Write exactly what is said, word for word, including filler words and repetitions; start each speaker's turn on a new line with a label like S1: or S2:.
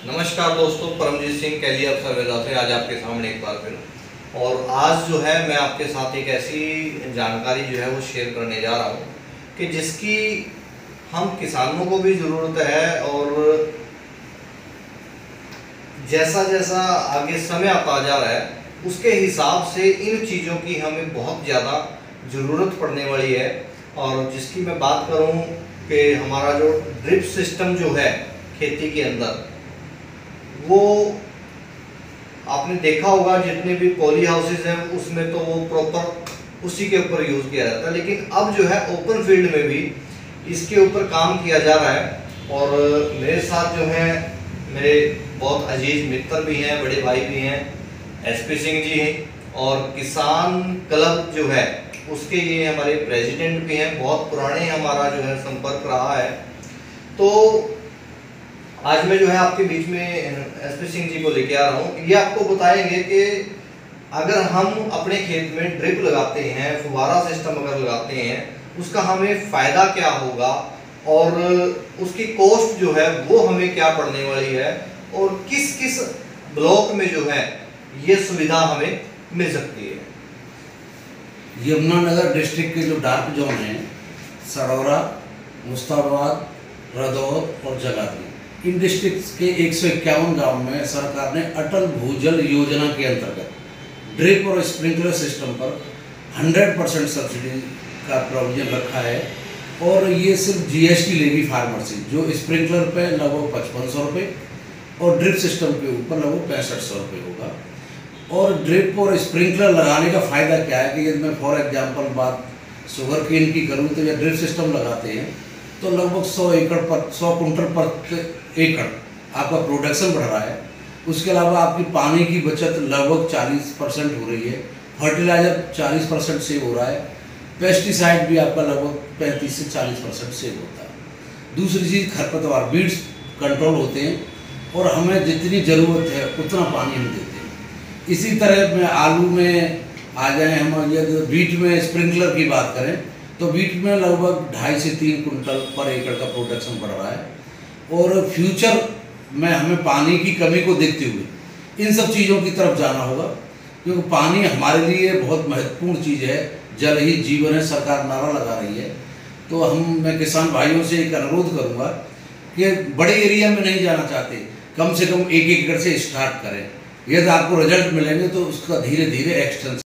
S1: नमस्कार दोस्तों, परमजीत सिंह कैली आप सर्वेदा से आज आपके सामने एक बार फिर। और आज जो है मैं आपके साथ एक ऐसी जानकारी जो है वो शेयर करने जा रहा हूँ कि जिसकी हम किसानों को भी ज़रूरत है, और जैसा जैसा आगे समय आता जा रहा है उसके हिसाब से इन चीज़ों की हमें बहुत ज़्यादा ज़रूरत पड़ने वाली है। और जिसकी मैं बात करूँ कि हमारा जो ड्रिप सिस्टम जो है खेती के अंदर, वो आपने देखा होगा जितने भी पॉली हाउसेस हैं उसमें तो वो प्रॉपर उसी के ऊपर यूज़ किया जाता है, लेकिन अब जो है ओपन फील्ड में भी इसके ऊपर काम किया जा रहा है। और मेरे साथ जो है मेरे बहुत अजीज मित्र भी हैं, बड़े भाई भी हैं, एसपी सिंह जी हैं, और किसान क्लब जो है उसके ये हमारे प्रेसिडेंट भी हैं। बहुत पुराने हमारा जो है संपर्क रहा है। तो आज मैं जो है आपके बीच में एसपी सिंह जी को लेके आ रहा हूँ। ये आपको बताएंगे कि अगर हम अपने खेत में ड्रिप लगाते हैं, फुवारा सिस्टम अगर लगाते हैं, उसका हमें फ़ायदा क्या होगा और उसकी कॉस्ट जो है वो हमें क्या पड़ने वाली है, और किस किस ब्लॉक में जो है ये सुविधा हमें मिल सकती है।
S2: यमुनानगर डिस्ट्रिक्ट के जो डार्क जोन हैं, सड़ौरा, मुस्ताबाद, रदौर और जगाधरी, इन डिस्ट्रिक्ट्स के एक सौ इक्यावन गाँव में सरकार ने अटल भूजल योजना के अंतर्गत ड्रिप और स्प्रिंकलर सिस्टम पर सौ परसेंट सब्सिडी का प्रोविजन रखा है। और ये सिर्फ जीएसटी लेगी फार्मर से, जो स्प्रिंकलर पे लगभग पचपन सौ रुपये और ड्रिप सिस्टम के ऊपर लगभग पैंसठ सौ रुपये होगा। और ड्रिप और स्प्रिंकलर लगाने का फ़ायदा क्या है कि यदि मैं फॉर एग्जांपल बात शुगर केन की करूँ तो यह ड्रिप सिस्टम लगाते हैं तो लगभग सौ एकड़ पर सौ कुंटल पर एकड़ आपका प्रोडक्शन बढ़ रहा है। उसके अलावा आपकी पानी की बचत लगभग चालीस परसेंट हो रही है, फर्टिलाइज़र चालीस परसेंट सेव हो रहा है, पेस्टिसाइड भी आपका लगभग पैंतीस से चालीस परसेंट सेव होता है। दूसरी चीज़ खरपतवार बीड्स कंट्रोल होते हैं, और हमें जितनी ज़रूरत है उतना पानी हम देते हैं। इसी तरह में आलू में आ जाए हम, यदि बीट में स्प्रिंकलर की बात करें तो बीट में लगभग ढाई से तीन कुंटल पर एकड़ का प्रोडक्शन बढ़ रहा है। और फ्यूचर में हमें पानी की कमी को देखते हुए इन सब चीज़ों की तरफ जाना होगा, क्योंकि पानी हमारे लिए बहुत महत्वपूर्ण चीज़ है। जल ही जीवन है, सरकार नारा लगा रही है। तो हम मैं किसान भाइयों से एक अनुरोध करूँगा कि बड़े एरिया में नहीं जाना चाहते, कम से कम एक एकड़ से स्टार्ट करें। यदि आपको रिजल्ट मिलेंगे तो उसका धीरे धीरे एक्सटेंशन